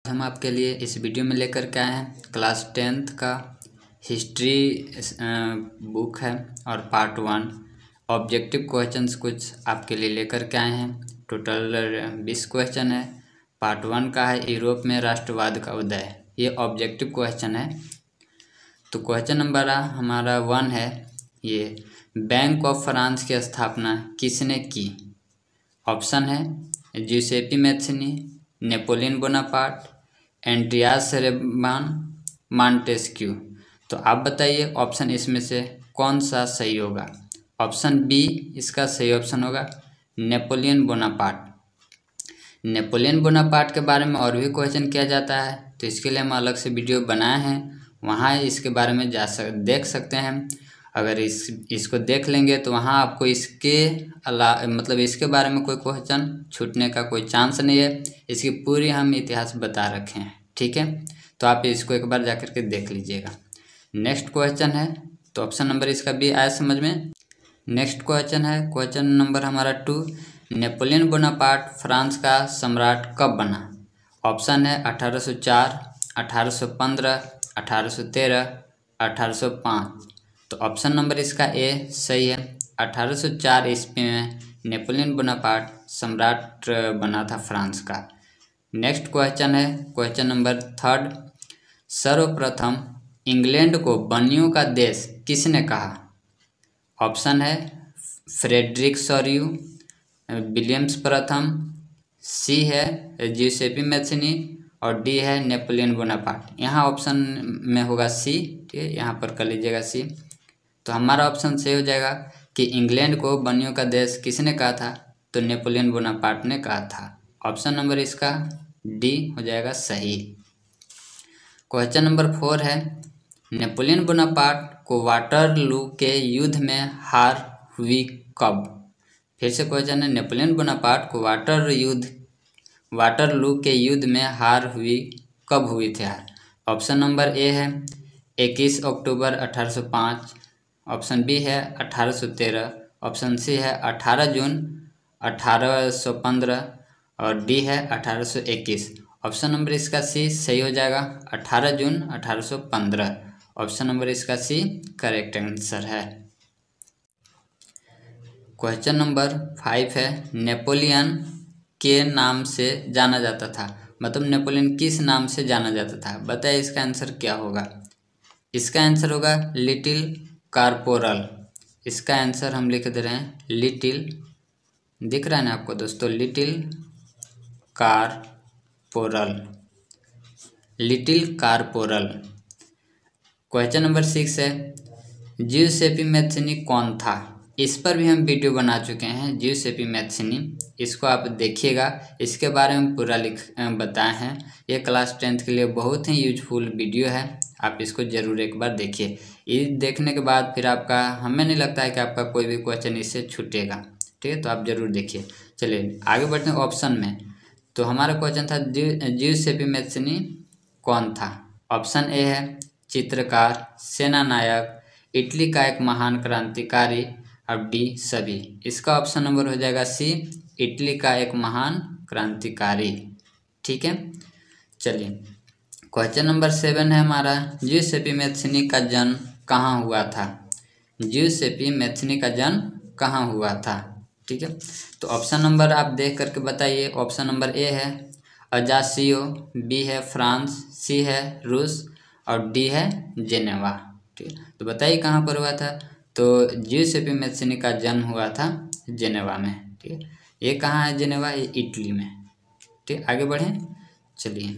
हम आपके लिए इस वीडियो में लेकर के आए हैं क्लास 10th का हिस्ट्री बुक है और पार्ट 1 ऑब्जेक्टिव क्वेश्चंस कुछ आपके लिए लेकर के आए हैं। टोटल 20 क्वेश्चन है। पार्ट 1 का है यूरोप में राष्ट्रवाद का उदय, ये ऑब्जेक्टिव क्वेश्चन है। तो क्वेश्चन नंबर हमारा 1 है, ये बैंक ऑफ फ्रांस की स्थापना किसने की? ऑप्शन है Giuseppe Mazzini, Napoleon Bonaparte, Andreas Rebmann, Montesquieu. तो आप बताइए ऑप्शन इसमें से कौन सा सही होगा? ऑप्शन बी इसका सही ऑप्शन होगा, नेपोलियन बोनापार्ट। नेपोलियन बोनापार्ट के बारे में और भी क्वेश्चन किया जाता है, तो इसके लिए हम अलग से वीडियो बनाए हैं, वहाँ इसके बारे में देख सकते हैं। अगर इसको देख लेंगे तो वहाँ आपको इसके मतलब इसके बारे में कोई क्वेश्चन छूटने का कोई चांस नहीं है। इसकी पूरी हम इतिहास बता रखे हैं, ठीक है। तो आप इसको एक बार जाकर के देख लीजिएगा। नेक्स्ट क्वेश्चन है, तो ऑप्शन नंबर इसका भी आया समझ में। नेक्स्ट क्वेश्चन है, क्वेश्चन नंबर हमारा 2, नेपोलियन बोनापार्ट फ्रांस का सम्राट कब बना? ऑप्शन है 1804, 1815, 1813, 1805। तो ऑप्शन नंबर इसका ए सही है। 1804 ईस्वी में नेपोलियन बोनापार्ट सम्राट बना था फ्रांस का। नेक्स्ट क्वेश्चन है, क्वेश्चन नंबर 3, सर्वप्रथम इंग्लैंड को बनियों का देश किसने कहा? ऑप्शन है फ्रेडरिक सोरियू, विलियम्स प्रथम, सी है ज्यूसेपी मैथिनी और डी है नेपोलियन बोनापार्ट। यहाँ ऑप्शन में होगा सी, ठीक है, यहाँ पर कर लीजिएगा सी। तो हमारा ऑप्शन सही हो जाएगा कि इंग्लैंड को बनियों का देश किसने कहा था? तो नेपोलियन बोनापार्ट ने कहा था। ऑप्शन नंबर इसका डी हो जाएगा सही। क्वेश्चन नंबर 4 है, नेपोलियन बोनापार्ट को वाटरलू के युद्ध में हार हुई कब? फिर से क्वेश्चन है, नेपोलियन बोनापार्ट को वाटरलू के युद्ध में हार हुई कब हुई थी हार? ऑप्शन नंबर ए है 21 अक्टूबर 1805, ऑप्शन बी है 1813, ऑप्शन सी है 18 जून 1815 और डी है 1821। ऑप्शन नंबर इसका सी सही हो जाएगा, 18 जून 1815। ऑप्शन नंबर इसका सी करेक्ट आंसर है। क्वेश्चन नंबर 5 है, नेपोलियन के नाम से जाना जाता था, मतलब नेपोलियन किस नाम से जाना जाता था? बताइए इसका आंसर क्या होगा? इसका आंसर होगा लिटिल कारपोरल। इसका आंसर हम लिख दे रहे हैं लिटिल, दिख रहा है ना आपको दोस्तों, little corporal, little corporal. Question number 6 है, ज्यूसेपी मैथिनी कौन था? इस पर भी हम वीडियो बना चुके हैं, ज्यूसेपी मैथिनी, इसको आप देखिएगा, इसके बारे में पूरा बताए हैं। ये क्लास 10th के लिए बहुत ही यूजफुल वीडियो है, आप इसको ज़रूर एक बार देखिए। ये देखने के बाद फिर आपका, हमें नहीं लगता है कि आपका कोई भी क्वेश्चन इससे छूटेगा, ठीक है। तो आप ज़रूर देखिए। चलिए आगे बढ़ते हैं ऑप्शन में। तो हमारा क्वेश्चन था ज्यूसेपी मैथिनी कौन था? ऑप्शन ए है चित्रकार, सेनानायक, इटली का एक महान क्रांतिकारी और डी सभी। इसका ऑप्शन नंबर हो जाएगा सी, इटली का एक महान क्रांतिकारी, ठीक है। चलिए क्वेश्चन नंबर 7 है हमारा, ज्यूसेपी मैथिनी का जन्म कहाँ हुआ था? ज्यूसेपी मैथिनी का जन्म कहाँ हुआ था, ठीक है। तो ऑप्शन नंबर आप देख करके बताइए। ऑप्शन नंबर ए है अजासियो, बी है फ्रांस, सी है रूस और डी है जेनेवा, ठीक है। तो बताइए कहाँ पर हुआ था? तो ज्यूसेपी मैथिनी का जन्म हुआ था जेनेवा में, ठीक है। ये कहाँ है जेनेवा? ये इटली में, ठीक। आगे बढ़ें, चलिए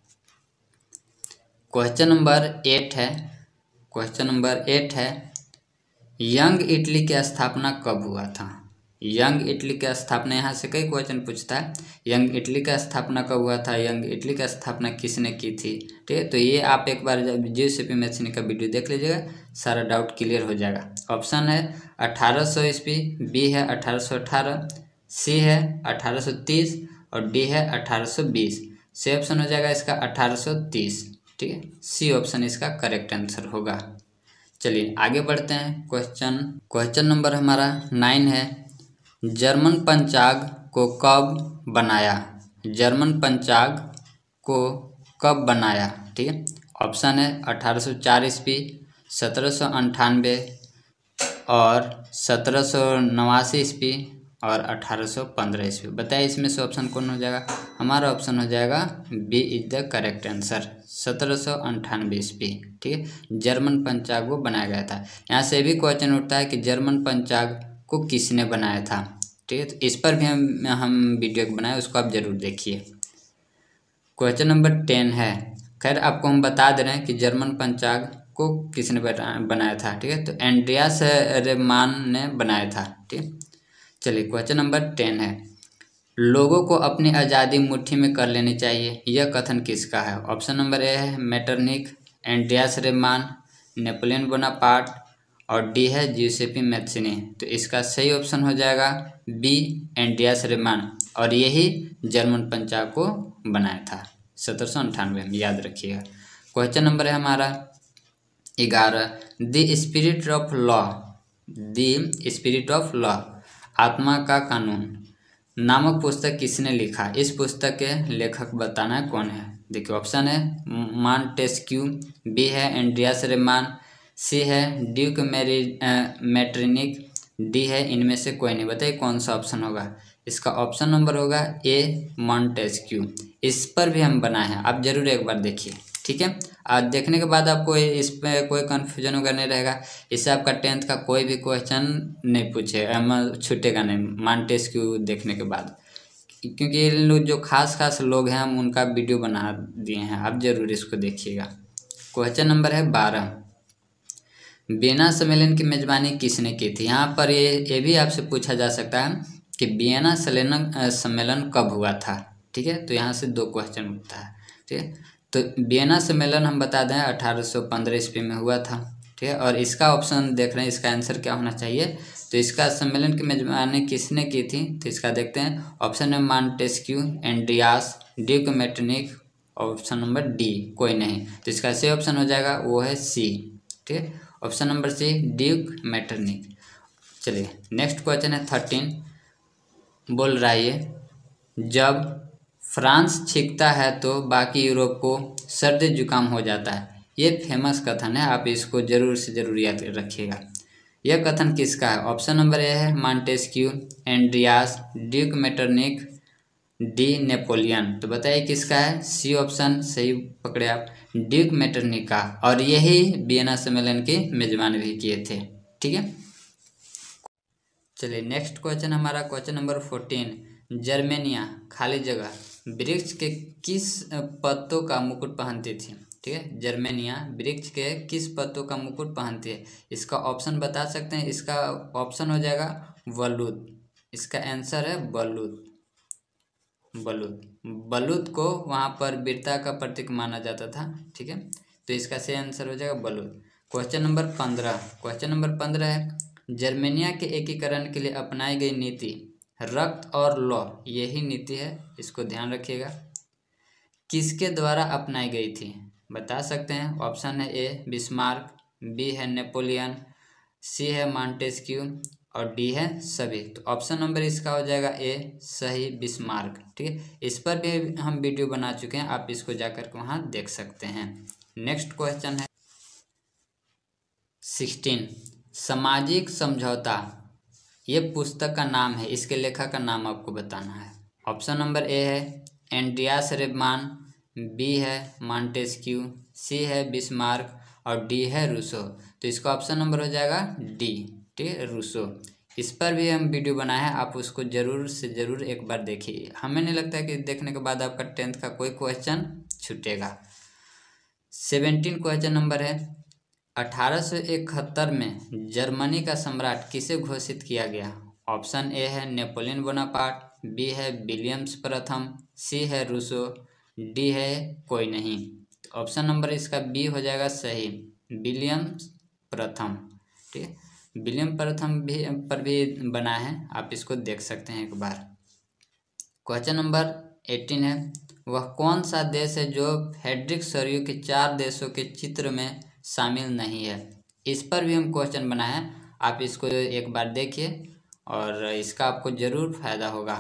क्वेश्चन नंबर 8 है, क्वेश्चन नंबर 8 है, यंग इटली की स्थापना कब हुआ था? यंग इटली की स्थापना, यहाँ से कई क्वेश्चन पूछता है, यंग इटली का स्थापना कब हुआ था, यंग इटली का स्थापना किसने की थी, ठीक है। तो ये आप एक बार जब ज्यूसेपी मैथिनी का वीडियो देख लीजिएगा, सारा डाउट क्लियर हो जाएगा। ऑप्शन है 1800 ईस्वी, बी है 1818, सी है 1830 और डी है 1820। सी ऑप्शन हो जाएगा इसका 1830, ठीक है। सी ऑप्शन इसका करेक्ट आंसर होगा। चलिए आगे बढ़ते हैं। क्वेश्चन नंबर हमारा 9 है, जर्मन पंचांग को कब बनाया? जर्मन पंचांग को कब बनाया? ठीक है, ऑप्शन है 1804 ईस्वी, 1798 और 1789 ईस्वी और 1815 ईस्वी। बताइए इसमें से ऑप्शन कौन हो जाएगा? हमारा ऑप्शन हो जाएगा B is the correct answer, 1798 ईस्वी। ठीक है, जर्मन पंचांग को बनाया गया था। यहाँ से भी क्वेश्चन उठता है कि जर्मन पंचांग को किसने बनाया था। ठीक है, तो इस पर भी हम वीडियो बनाए, उसको आप जरूर देखिए। क्वेश्चन नंबर 10 है, खैर आपको हम बता दे रहे हैं कि जर्मन पंचांग को किसने बनाया था। ठीक है, तो एंड्रियास रेमान ने बनाया था। ठीक, चलिए क्वेश्चन नंबर 10 है, लोगों को अपनी आज़ादी मुट्ठी में कर लेनी चाहिए, यह कथन किसका है? ऑप्शन नंबर ए है Metternich, Andreas Rebmann, Napoleon Bonaparte और डी है ज्यूसेपी मैत्सिनी। तो इसका सही ऑप्शन हो जाएगा बी एंड्रियास रेमान, और यही जर्मन पंचांग को बनाया था 1798 में, याद रखिएगा। क्वेश्चन नंबर है हमारा 11, the spirit of law, the spirit of law, आत्मा का कानून नामक पुस्तक किसने लिखा? इस पुस्तक के लेखक बताना है कौन है। देखिए ऑप्शन है मॉन्टेस्क्यू, बी है एंड्रियास रेमान, सी है ड्यूक मेटरनिक, डी है इनमें से कोई नहीं। बताइए कौन सा ऑप्शन होगा? इसका ऑप्शन नंबर होगा ए मॉन्टेस्क्यू। इस पर भी हम बनाए हैं, आप जरूर एक बार देखिए। ठीक है, आज देखने के बाद आपको इस पर कोई कन्फ्यूजन वगैरह नहीं रहेगा। इससे आपका 10th का कोई भी क्वेश्चन नहीं पूछे छूटेगा नहीं मॉन्टेस्क्यू देखने के बाद, क्योंकि ये लोग जो खास लोग हैं हम उनका वीडियो बना दिए हैं, आप जरूर इसको देखिएगा। क्वेश्चन नंबर है 12, वियना सम्मेलन की मेजबानी किसने की थी? यहाँ पर ये भी आपसे पूछा जा सकता है कि वियना सम्मेलन कब हुआ था। ठीक है, तो यहाँ से 2 क्वेश्चन उठता है। ठीक है, तो वियना सम्मेलन हम बता दें 1815 ईस्वी में हुआ था। ठीक है, और इसका ऑप्शन देख रहे हैं, इसका आंसर क्या होना चाहिए? तो इसका सम्मेलन की मेजबानी किसने की थी? तो इसका देखते हैं, ऑप्शन है Montesquieu, Andreas, Duke Metternich, option number D कोई नहीं। तो इसका सही ऑप्शन हो जाएगा वो है सी। ठीक है, option number C Duke Metternich. चलिए नेक्स्ट क्वेश्चन है 13, बोल रहा है ये, जब फ्रांस छींकता है तो बाकी यूरोप को सर्दी जुकाम हो जाता है। ये फेमस कथन है, आप इसको जरूर से जरूर याद रखिएगा। यह कथन किसका है? ऑप्शन नंबर ए है Montesquieu, Andreas, Duke Metternich, D Napoleon. तो बताइए किसका है? सी ऑप्शन सही पकड़े आप, ड्यूक मेटरनिक का, और यही वियना सम्मेलन की मेजबानी भी किए थे। ठीक है, चलिए नेक्स्ट क्वेश्चन हमारा क्वेश्चन नंबर 14, जर्मेनिया खाली जगह वृक्ष के किस पत्तों का मुकुट पहनती थी? ठीक है, जर्मेनिया वृक्ष के किस पत्तों का मुकुट पहनती है? इसका ऑप्शन बता सकते हैं? इसका ऑप्शन हो जाएगा बलूत। इसका आंसर है बलूत। बलूत, बलूत को वहाँ पर वीरता का प्रतीक माना जाता था। ठीक है, तो इसका सही आंसर हो जाएगा बलूत। क्वेश्चन नंबर 15, क्वेश्चन नंबर 15 है, जर्मेनिया के एकीकरण के लिए अपनाई गई नीति रक्त और लौ, यही नीति है, इसको ध्यान रखिएगा, किसके द्वारा अपनाई गई थी? बता सकते हैं? ऑप्शन है ए बिस्मार्क, बी है नेपोलियन, सी है मॉन्टेस्क्यू और डी है सभी। तो ऑप्शन नंबर इसका हो जाएगा ए सही बिस्मार्क। ठीक है, इस पर भी हम वीडियो बना चुके हैं, आप इसको जाकर के वहाँ देख सकते हैं। नेक्स्ट क्वेश्चन है 16, सामाजिक समझौता, ये पुस्तक का नाम है, इसके लेखक का नाम आपको बताना है। ऑप्शन नंबर ए है एंड्रियास रेमान, बी है मॉन्टेस्क्यू, सी है बिस्मार्क और डी है रूसो। तो इसका ऑप्शन नंबर हो जाएगा डी। ठीक है, रूसो। इस पर भी हम वीडियो बनाए हैं, आप उसको जरूर से जरूर एक बार देखिए। हमें नहीं लगता है कि देखने के बाद आपका 10th का कोई क्वेश्चन छूटेगा। 17 क्वेश्चन नंबर है, 1871 में जर्मनी का सम्राट किसे घोषित किया गया? ऑप्शन ए है नेपोलियन बोनापार्ट, बी है विलियम्स प्रथम, सी है रूसो, डी है कोई नहीं। तो ऑप्शन नंबर इसका बी हो जाएगा सही, विलियम्स प्रथम। ठीक है, विलियम प्रथम भी पर भी बना है, आप इसको देख सकते हैं एक बार। क्वेश्चन नंबर 18 है, वह कौन सा देश है जो फेडरिक सरयू के 4 देशों के चित्र में शामिल नहीं है? इस पर भी हम क्वेश्चन बनाए हैं, आप इसको एक बार देखिए और इसका आपको ज़रूर फायदा होगा।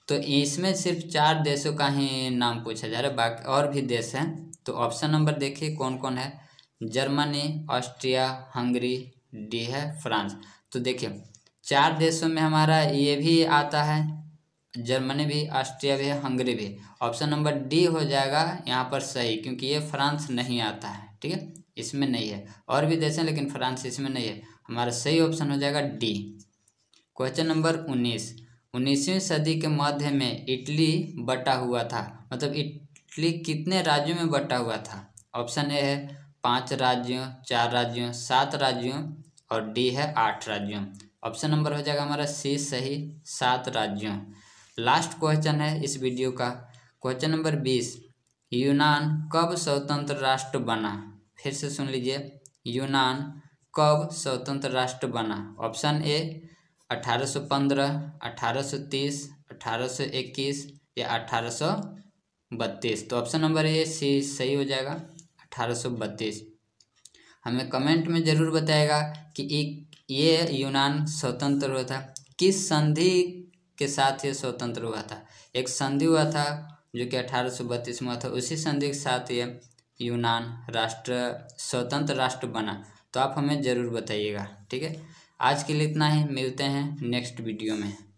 तो इसमें सिर्फ 4 देशों का ही नाम पूछा जा रहा है, बाकी और भी देश हैं। तो ऑप्शन नंबर देखिए कौन कौन है। जर्मनी, ऑस्ट्रिया, हंगरी, डी है फ्रांस। तो देखिए 4 देशों में हमारा ये भी आता है, जर्मनी भी, ऑस्ट्रिया भी है, हंगरी भी। ऑप्शन नंबर डी हो जाएगा यहाँ पर सही, क्योंकि ये फ्रांस नहीं आता है। ठीक है, इसमें नहीं है, और भी देश हैं लेकिन फ्रांस इसमें नहीं है। हमारा सही ऑप्शन हो जाएगा डी। Question number 19। 19वीं सदी के मध्य में इटली बटा हुआ था, मतलब इटली कितने राज्यों में बटा हुआ था। ऑप्शन ए है 5 राज्यों, 4 राज्यों, 7 राज्यों, और डी है 8 राज्यों। ऑप्शन नंबर हो जाएगा हमारा सी सही, 7 राज्यों। लास्ट क्वेश्चन है इस वीडियो का, क्वेश्चन नंबर 20। यूनान कब स्वतंत्र राष्ट्र बना। फिर से सुन लीजिए, यूनान कब स्वतंत्र राष्ट्र बना। ऑप्शन ए 1815, 1830, 1821 या 1832। तो ऑप्शन नंबर ए सी सही हो जाएगा, 1832। हमें कमेंट में ज़रूर बताएगा कि ये यूनान स्वतंत्र हुआ था, किस संधि के साथ ये स्वतंत्र हुआ था। एक संधि हुआ था जो कि 1832 में हुआ था, उसी संधि के साथ ये यूनान स्वतंत्र राष्ट्र बना। तो आप हमें ज़रूर बताइएगा। ठीक है, आज के लिए इतना ही, मिलते हैं नेक्स्ट वीडियो में।